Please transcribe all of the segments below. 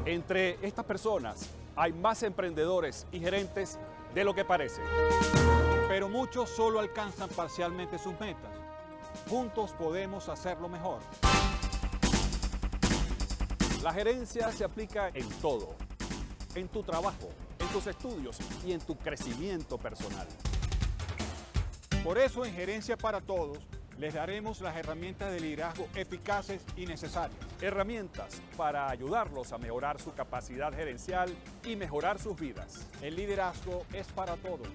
Entre estas personas hay más emprendedores y gerentes de lo que parece. Pero muchos solo alcanzan parcialmente sus metas. Juntos podemos hacerlo mejor. La gerencia se aplica en todo, en tu trabajo, en tus estudios y en tu crecimiento personal. Por eso en Gerencia para Todos les daremos las herramientas de liderazgo eficaces y necesarias. Herramientas para ayudarlos a mejorar su capacidad gerencial y mejorar sus vidas. El liderazgo es para todos.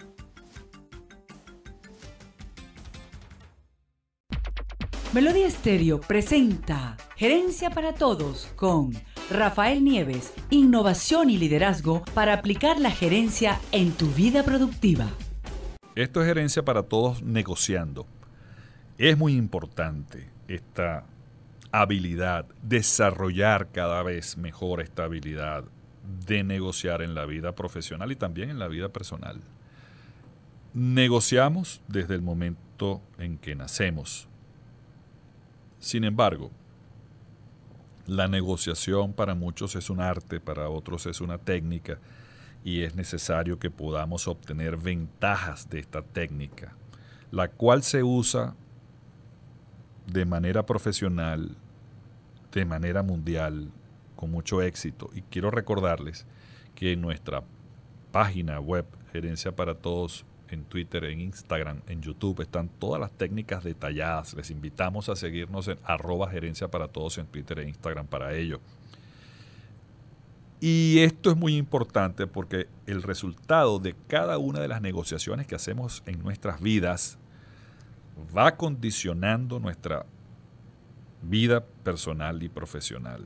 Melodía Estéreo presenta Gerencia para Todos con Rafael Nieves, innovación y liderazgo para aplicar la gerencia en tu vida productiva. Esto es Gerencia para Todos negociando. Es muy importante esta habilidad, desarrollar cada vez mejor esta habilidad de negociar en la vida profesional y también en la vida personal. Negociamos desde el momento en que nacemos. Sin embargo, la negociación para muchos es un arte, para otros es una técnica, y es necesario que podamos obtener ventajas de esta técnica, la cual se usa de manera profesional, de manera mundial, con mucho éxito. Y quiero recordarles que en nuestra página web, Gerencia para Todos, en Twitter, en Instagram, en YouTube, están todas las técnicas detalladas. Les invitamos a seguirnos en @Gerencia para Todos en Twitter e Instagram para ello. Y esto es muy importante porque el resultado de cada una de las negociaciones que hacemos en nuestras vidas va condicionando nuestra vida personal y profesional.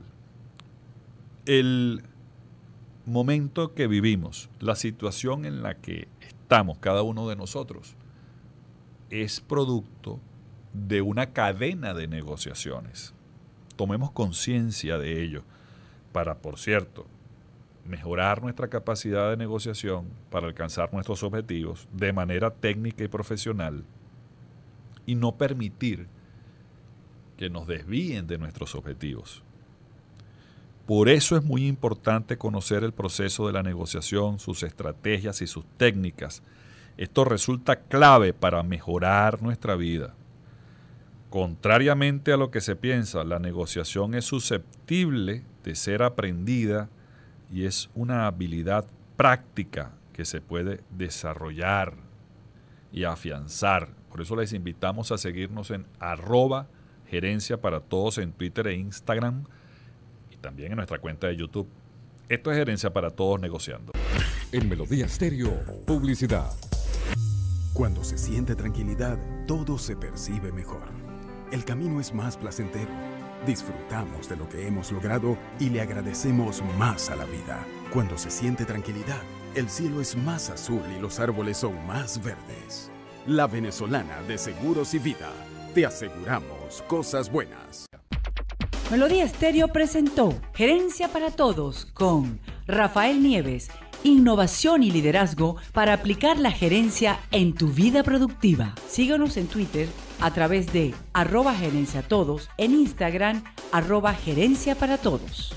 El momento que vivimos, la situación en la que estamos cada uno de nosotros, es producto de una cadena de negociaciones. Tomemos conciencia de ello para, por cierto, mejorar nuestra capacidad de negociación para alcanzar nuestros objetivos de manera técnica y profesional y no permitir que nos desvíen de nuestros objetivos. Por eso es muy importante conocer el proceso de la negociación, sus estrategias y sus técnicas. Esto resulta clave para mejorar nuestra vida. Contrariamente a lo que se piensa, la negociación es susceptible de ser aprendida y es una habilidad práctica que se puede desarrollar y afianzar. Por eso les invitamos a seguirnos en @Gerencia para Todos en Twitter e Instagram y también en nuestra cuenta de YouTube. Esto es Gerencia para Todos negociando. En Melodía Estéreo, publicidad. Cuando se siente tranquilidad, todo se percibe mejor. El camino es más placentero. Disfrutamos de lo que hemos logrado y le agradecemos más a la vida. Cuando se siente tranquilidad, el cielo es más azul y los árboles son más verdes. La Venezolana de Seguros y Vida. Te aseguramos cosas buenas. Melodía Estéreo presentó Gerencia para Todos con Rafael Nieves, innovación y liderazgo para aplicar la gerencia en tu vida productiva. Síguenos en Twitter a través de @gerenciatodos, en Instagram @gerencia para todos.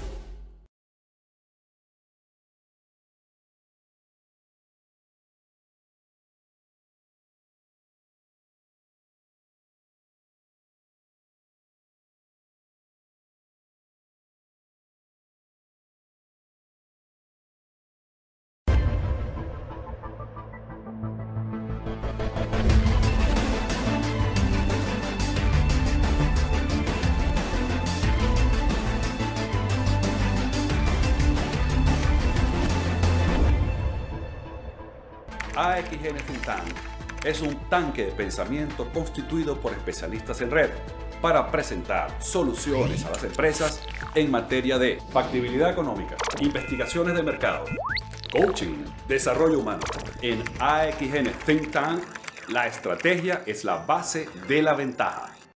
AXN Think Tank es un tanque de pensamiento constituido por especialistas en red para presentar soluciones a las empresas en materia de factibilidad económica, investigaciones de mercado, coaching, desarrollo humano. En AXN Think Tank, la estrategia es la base de la ventaja.